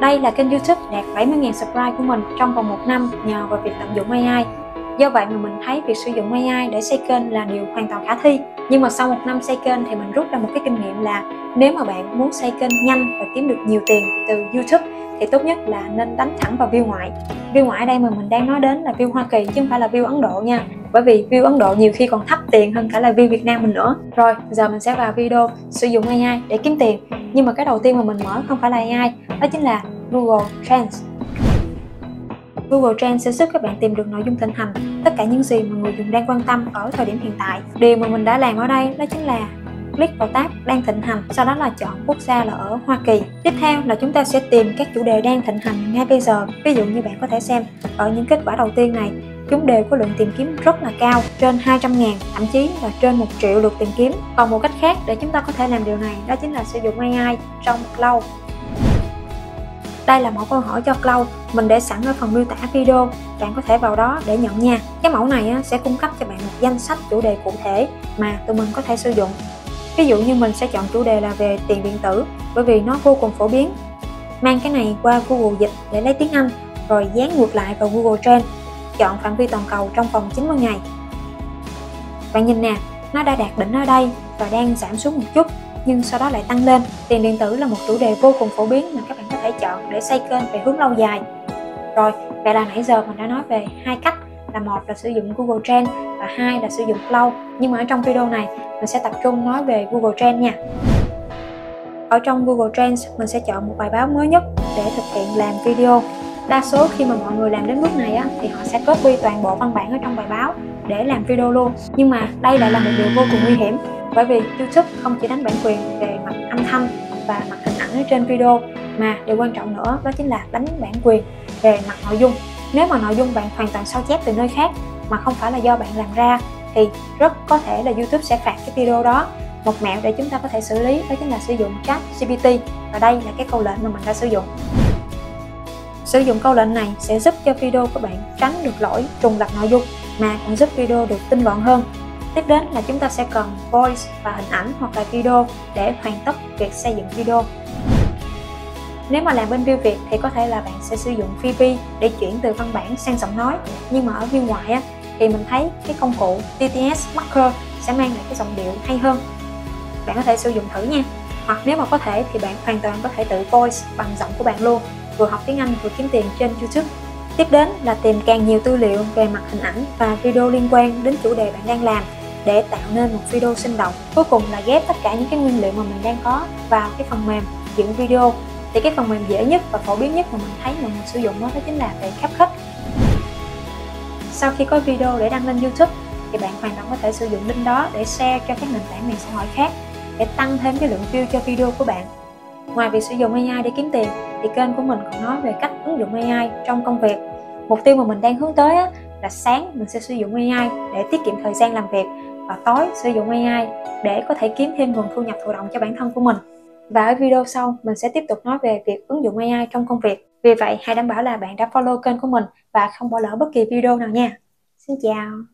Đây là kênh YouTube đạt 70.000 subscribe của mình trong vòng 1 năm nhờ vào việc tận dụng AI. Do vậy mà mình thấy việc sử dụng AI để xây kênh là điều hoàn toàn khả thi. Nhưng mà sau 1 năm xây kênh thì mình rút ra một cái kinh nghiệm là nếu mà bạn muốn xây kênh nhanh và kiếm được nhiều tiền từ YouTube thì tốt nhất là nên đánh thẳng vào view ngoại. View ngoại đây mà mình đang nói đến là view Hoa Kỳ chứ không phải là view Ấn Độ nha. Bởi vì view Ấn Độ nhiều khi còn thấp tiền hơn cả là view Việt Nam mình nữa. Rồi, giờ mình sẽ vào video sử dụng AI để kiếm tiền. Nhưng mà cái đầu tiên mà mình mở không phải là AI, đó chính là Google Trends. Google Trends sẽ giúp các bạn tìm được nội dung thịnh hành, tất cả những gì mà người dùng đang quan tâm ở thời điểm hiện tại. Điều mà mình đã làm ở đây đó chính là click vào tab đang thịnh hành, sau đó là chọn quốc gia là ở Hoa Kỳ. Tiếp theo là chúng ta sẽ tìm các chủ đề đang thịnh hành ngay bây giờ. Ví dụ như bạn có thể xem ở những kết quả đầu tiên này, chúng đều có lượng tìm kiếm rất là cao, trên 200.000, thậm chí là trên 1 triệu lượt tìm kiếm. Còn một cách khác để chúng ta có thể làm điều này đó chính là sử dụng AI trong Cloud. Đây là mẫu câu hỏi cho Cloud, mình để sẵn ở phần miêu tả video, bạn có thể vào đó để nhận nha. Cái mẫu này sẽ cung cấp cho bạn một danh sách chủ đề cụ thể mà tụi mình có thể sử dụng. Ví dụ như mình sẽ chọn chủ đề là về tiền điện tử, bởi vì nó vô cùng phổ biến. Mang cái này qua Google Dịch để lấy tiếng Anh, rồi dán ngược lại vào Google Trends. Chọn phạm vi toàn cầu trong vòng 90 ngày. Bạn nhìn nè, nó đã đạt đỉnh ở đây và đang giảm xuống một chút, nhưng sau đó lại tăng lên. Tiền điện tử là một chủ đề vô cùng phổ biến mà các bạn có thể chọn để xây kênh về hướng lâu dài. Rồi, vậy là nãy giờ mình đã nói về 2 cách, là một là sử dụng Google Trends và 2 là sử dụng Cloud. Nhưng mà ở trong video này mình sẽ tập trung nói về Google Trends nha. Ở trong Google Trends mình sẽ chọn một bài báo mới nhất để thực hiện làm video. Đa số khi mà mọi người làm đến bước này thì họ sẽ copy toàn bộ văn bản ở trong bài báo để làm video luôn. Nhưng mà đây lại là một điều vô cùng nguy hiểm, bởi vì YouTube không chỉ đánh bản quyền về mặt âm thanh và mặt hình ảnh ở trên video, mà điều quan trọng nữa đó chính là đánh bản quyền về mặt nội dung. Nếu mà nội dung bạn hoàn toàn sao chép từ nơi khác mà không phải là do bạn làm ra thì rất có thể là YouTube sẽ phạt cái video đó. Một mẹo để chúng ta có thể xử lý đó chính là sử dụng ChatGPT, và đây là cái câu lệnh mà mình đã sử dụng. Sử dụng câu lệnh này sẽ giúp cho video của bạn tránh được lỗi trùng lặp nội dung, mà còn giúp video được tinh gọn hơn. Tiếp đến là chúng ta sẽ cần voice và hình ảnh hoặc là video để hoàn tất việc xây dựng video. Nếu mà làm bên view Việt thì có thể là bạn sẽ sử dụng Phoebe để chuyển từ văn bản sang giọng nói. Nhưng mà ở view ngoại thì mình thấy cái công cụ TTS Marker sẽ mang lại cái giọng điệu hay hơn. Bạn có thể sử dụng thử nha. Hoặc nếu mà có thể thì bạn hoàn toàn có thể tự voice bằng giọng của bạn luôn, vừa học tiếng Anh vừa kiếm tiền trên YouTube. Tiếp đến là tìm càng nhiều tư liệu về mặt hình ảnh và video liên quan đến chủ đề bạn đang làm để tạo nên một video sinh động. Cuối cùng là ghép tất cả những cái nguyên liệu mà mình đang có vào cái phần mềm dựng video. Thì cái phần mềm dễ nhất và phổ biến nhất mà mình thấy mọi người sử dụng đó chính là về CapCut. Sau khi có video để đăng lên YouTube thì bạn hoàn toàn có thể sử dụng link đó để share cho các nền tảng mạng xã hội khác để tăng thêm cái lượng view cho video của bạn. Ngoài việc sử dụng AI để kiếm tiền thì kênh của mình còn nói về cách ứng dụng AI trong công việc. Mục tiêu mà mình đang hướng tới là sáng mình sẽ sử dụng AI để tiết kiệm thời gian làm việc, và tối sử dụng AI để có thể kiếm thêm nguồn thu nhập thụ động cho bản thân của mình. Và ở video sau mình sẽ tiếp tục nói về việc ứng dụng AI trong công việc. Vì vậy hãy đảm bảo là bạn đã follow kênh của mình và không bỏ lỡ bất kỳ video nào nha. Xin chào.